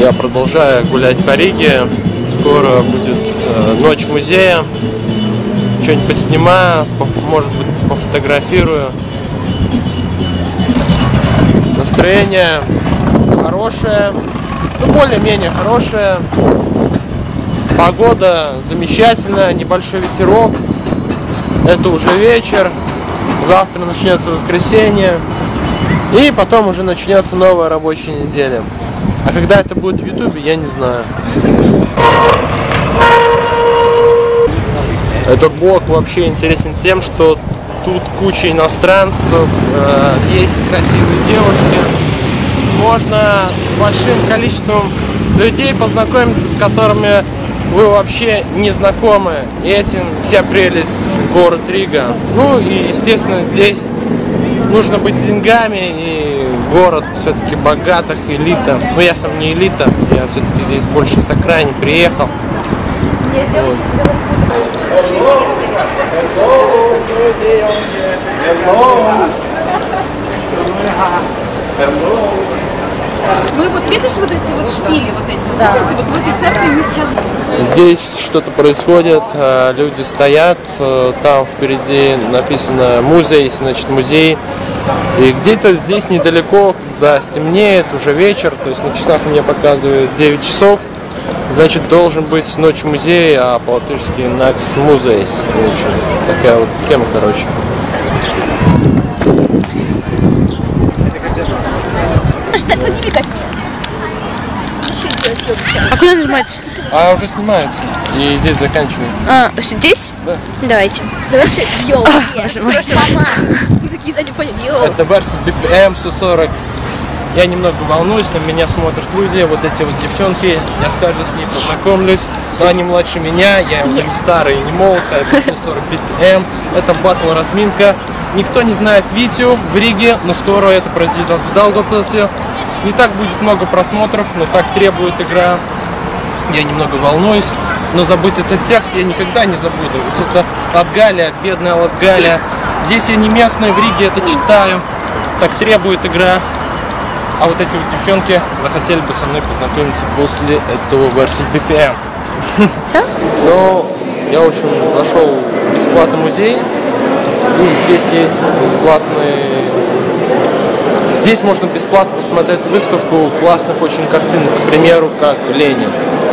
Я продолжаю гулять по Риге. Скоро будет ночь музея. Что-нибудь поснимаю, может быть, пофотографирую. Настроение хорошее, ну, более-менее хорошее. Погода замечательная, небольшой ветерок. Это уже вечер. Завтра начнется воскресенье. И потом уже начнется новая рабочая неделя. А когда это будет в Ютубе, я не знаю. Этот блог вообще интересен тем, что тут куча иностранцев, есть красивые девушки. Можно с большим количеством людей познакомиться, с которыми вы вообще не знакомы. И этим вся прелесть город Рига. Ну и, естественно, здесь нужно быть с деньгами, и город все-таки богатых, элита. Но я сам не элита, я все-таки здесь больше с окраины приехал. Вот. Ну и вот видишь вот эти вот шпили, вот эти вот в этой церкви мы сейчас... Здесь что-то происходит, люди стоят, там впереди написано музей, значит музей. И где-то здесь недалеко, да, стемнеет, уже вечер, то есть на часах мне показывают 9 часов. Значит, должен быть ночь музея, а по-латышски Nakts Muzejs. Такая вот тема, короче. А куда нажимать? А уже снимается. И здесь заканчивается. А, здесь? Да. Давайте. Давайте, йоу, Мама. такие сзади ходят, йоу. Это Versus BPM 140. Я немного волнуюсь, на меня смотрят люди, вот эти вот девчонки, я с каждой с ней познакомлюсь, но они младше меня, я уже не старый и не молод, это 140 BPM, это батл разминка. Никто не знает Витю в Риге, но скоро это произойдет в Даугавпилсе. Не так будет много просмотров, но так требует игра. Я немного волнуюсь, но забыть этот текст я никогда не забуду. Ведь это Латгалия, бедная Латгалия. Здесь я не местный, в Риге это читаю, так требует игра. А вот эти вот девчонки захотели бы со мной познакомиться после этого Versus BPM. Но я, в общем, зашел в бесплатный музей. И здесь есть бесплатный... Здесь можно бесплатно посмотреть выставку классных очень картин, к примеру, как Ленин.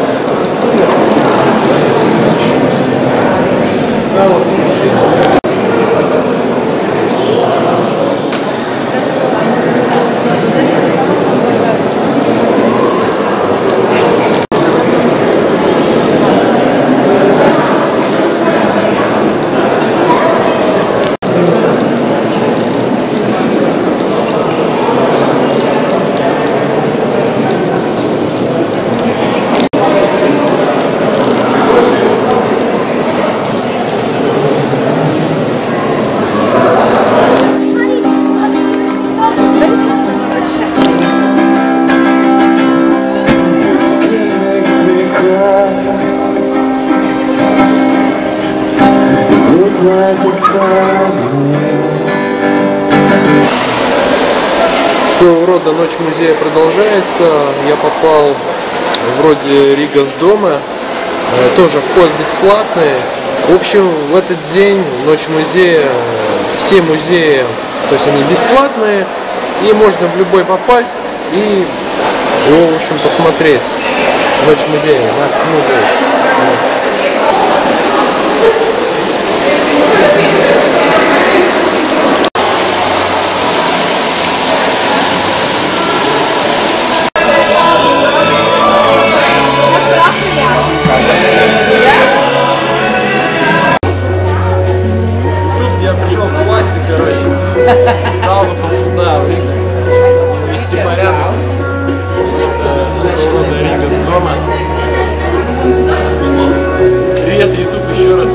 Своего рода ночь музея продолжается. Я попал вроде Рига с дома. Тоже вход бесплатный. В общем, в этот день, ночь музея, все музеи, то есть они бесплатные. И можно в любой попасть и его, в общем, посмотреть. Ночь музея, Nakts Muzejs. Я пришел к власти, короче, стал сюда, вести порядок. Это Рига с дома. Привет, YouTube, еще раз.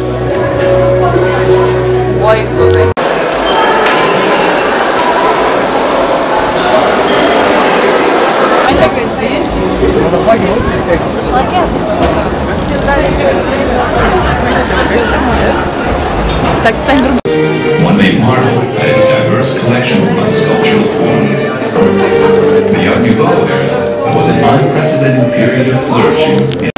Ой, Так, стань другим. One may marvel at its diverse collection of sculptural forms. The Art Nouveau era was an unprecedented period of flourishing.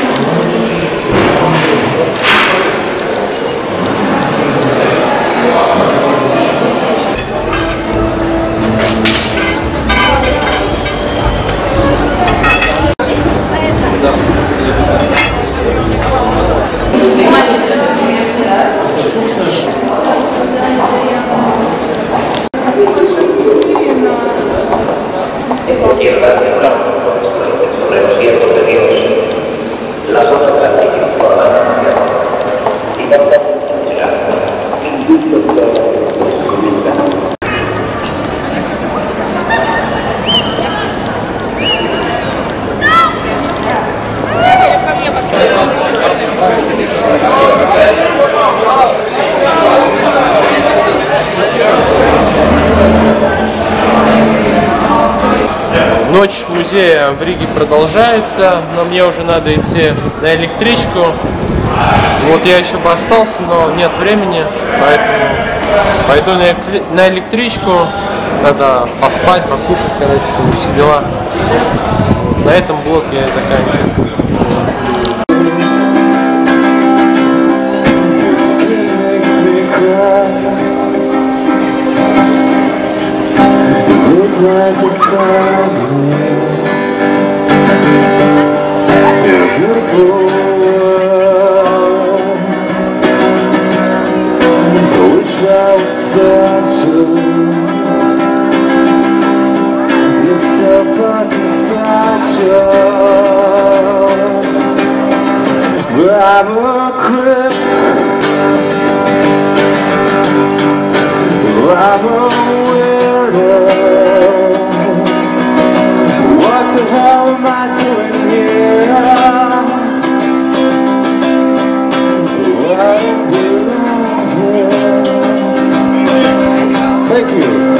Ночь музея в Риге продолжается, но мне уже надо идти на электричку. Вот я еще бы остался, но нет времени, поэтому пойду на электричку. Надо поспать, покушать, короче, все дела. Вот, на этом блок я и заканчиваю. Like a family, you're beautiful. I wish I was special. You're so fucking special. But I'm a crip. I'm a weirdo. What the hell am I doing here? What am I doing here? Thank you.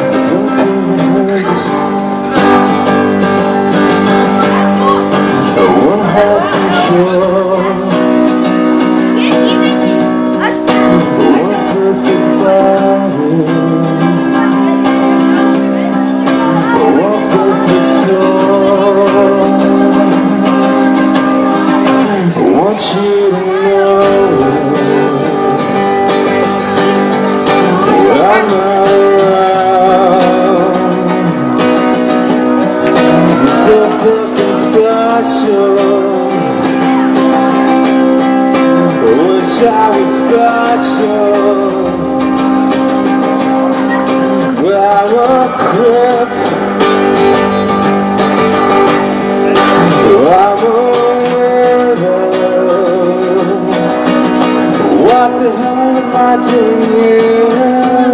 I won't have control. One perfect body. One perfect soul. I want you to know that I'm not around. You're so fucking special. I wish I was special. But I'm a crip. I'm a weirdo. What the hell am I doing here?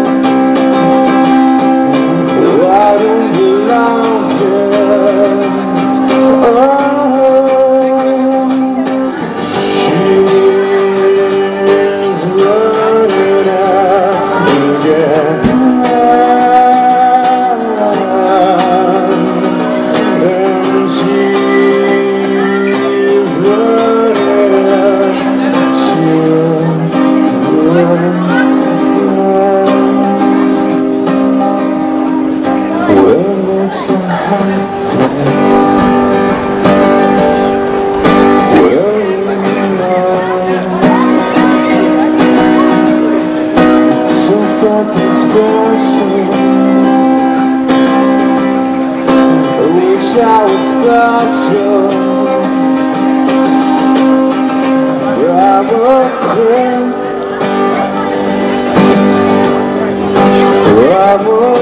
I don't belong here. She's running out again. I was special, but I'm a crip. I'm a